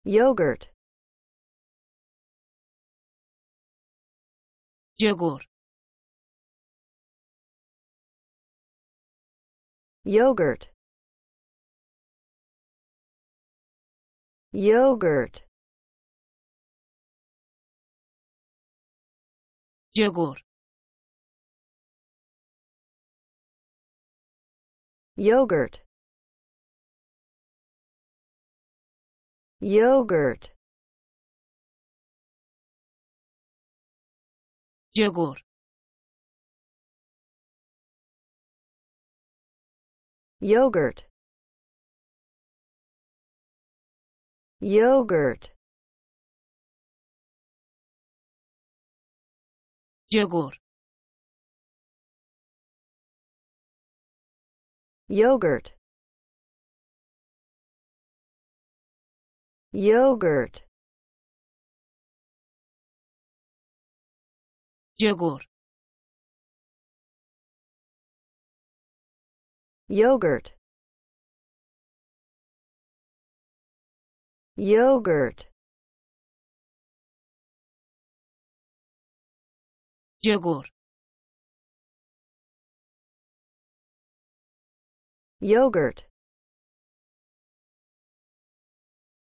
yogurt, yogur, yogurt, yogurt, yogur, yogurt, yogurt, yogur, yogurt, yogurt, yogur, yogurt, yogurt, yogur, yogurt, yogurt, yogur, yogurt,